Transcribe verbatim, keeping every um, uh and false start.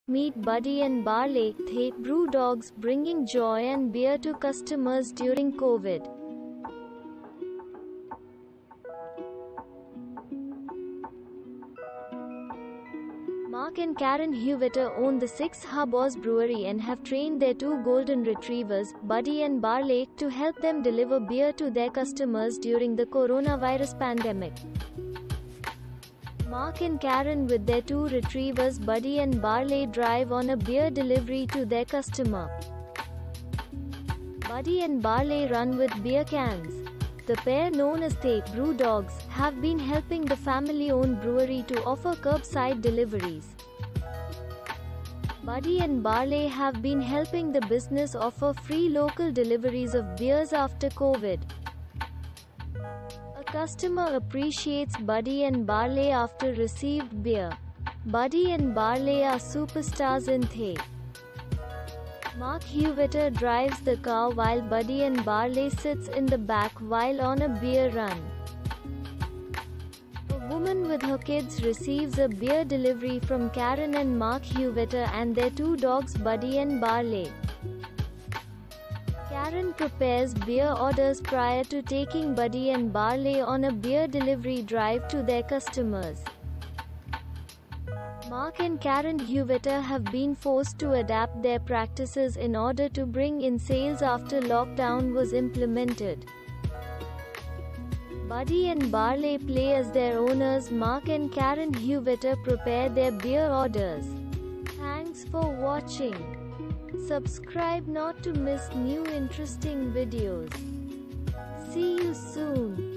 Meet Buddy and Barley, they brew dogs, bringing joy and beer to customers during COVID. Mark and Karen Huvetter own the Six Harbors Brewery and have trained their two golden retrievers, Buddy and Barley, to help them deliver beer to their customers during the coronavirus pandemic. Mark and Karen with their two retrievers Buddy and Barley drive on a beer delivery to their customer. Buddy and Barley run with beer cans. The pair, known as the Brew Dogs, have been helping the family-owned brewery to offer curbside deliveries. Buddy and Barley have been helping the business offer free local deliveries of beers after COVID. A customer appreciates Buddy and Barley after received beer. Buddy and Barley are superstars in the. Mark Huvetter drives the car while Buddy and Barley sits in the back while on a beer run. A woman with her kids receives a beer delivery from Karen and Mark Huvetter and their two dogs Buddy and Barley. Karen prepares beer orders prior to taking Buddy and Barley on a beer delivery drive to their customers. Mark and Karen Huvetter have been forced to adapt their practices in order to bring in sales after lockdown was implemented. Buddy and Barley play as their owners. Mark and Karen Huvetter prepare their beer orders. Thanks for watching. Subscribe not to miss new interesting videos. See you soon.